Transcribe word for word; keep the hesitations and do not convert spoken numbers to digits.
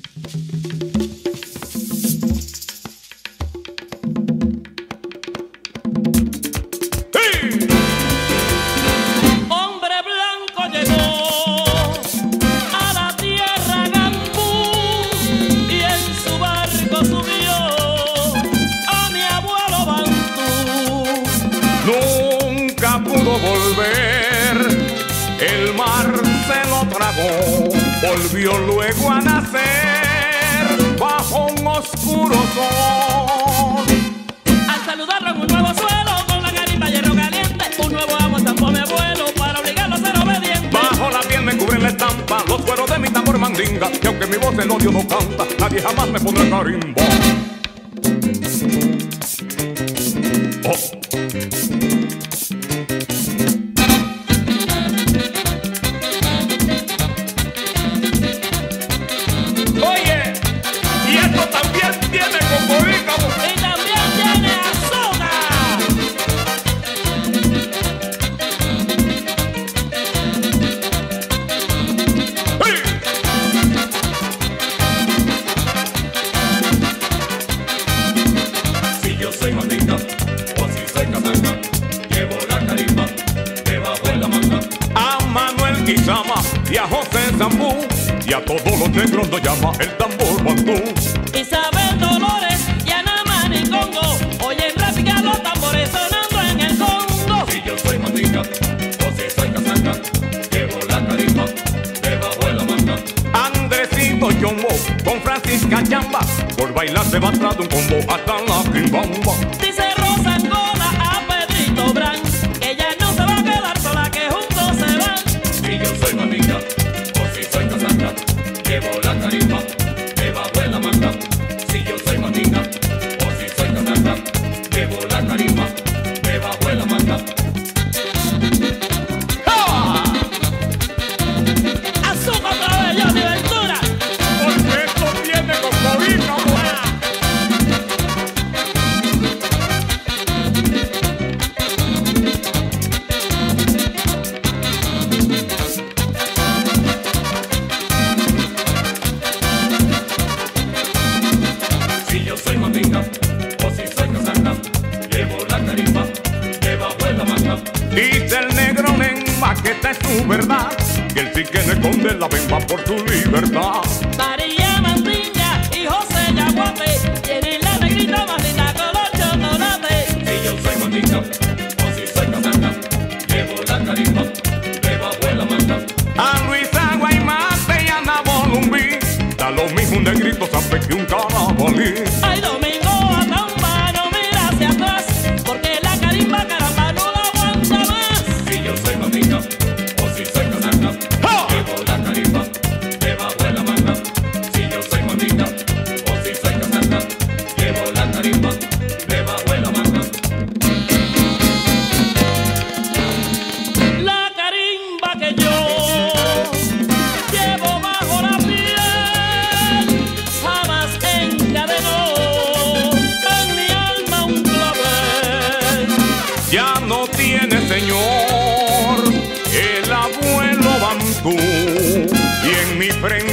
El mar se lo tragó, volvió luego a nacer bajo un oscuro sol. Al saludarlo en un nuevo suelo, con la carimba hierro caliente, un nuevo agua zampó mi abuelo para obligarlo a ser obediente. Bajo la piel me cubre la estampa, los cueros de mi tambor mandinga, y aunque mi voz el odio no canta, nadie jamás me pondrá carimba. Oh. Y a José Zambú y a todos los negros nos llama el tambor guantú. Isabel Dolores y Ana Manicongo oyen repicar los tambores sonando en el Congo. Si yo soy mandinga o si soy casanga, llevo la carimba debajo de la manga. Andresito Chombo con Francisca Chamba, por bailar se va atrás de un combo hasta la quimbamba. Dice Rosa Angola a Pedrito Brán que ella no se va a quedar sola, que juntos se van. Si yo soy mandinga o si soy casanga, llevo la carimba debajo de la manga. Si yo soy mandinga o si soy casanga, llevo la carimba debajo de la manga. ¡Ah! Azúcar otra vez, Johnny Ventura. Porque esto viene con cobija, Si yo soy mandinga o si soy casanga, llevo la carimba debajo de la manga. dice el negro Nemba que esta es su verdad, que él sí que no esconde la bemba por su libertad. María Mandinga y José Yaguate tienen la negrita más linda con los chocolates. Si yo soy mandinga o si soy casanga, llevo la carimba debajo de la manga. A Luisa Guaymate y Ana Bolumbí da lo mismo un negrito sabe que un carabalí. Ay, Domingo Atamba, no mira hacia atrás, porque la carimba caramba no la aguanta más. Si yo soy mandinga o si soy casanga, llevo la carimba debajo de la manga. Si yo soy mandinga o si soy casanga, llevo la carimba debajo de la manga. La carimba que yo llevo bajo la piel jamás encadenó en mi alma un clavel. Ya no tiene señor el abuelo Bantú, y en mi frente